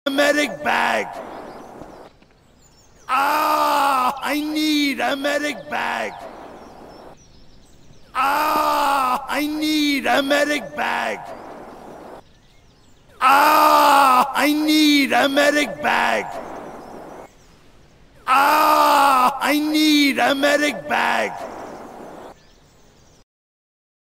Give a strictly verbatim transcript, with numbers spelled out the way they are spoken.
a medic bag. Ah, I need a medic bag. Ah, I need a medic bag. Ah, I need a medic bag. Ah, I need a medic bag.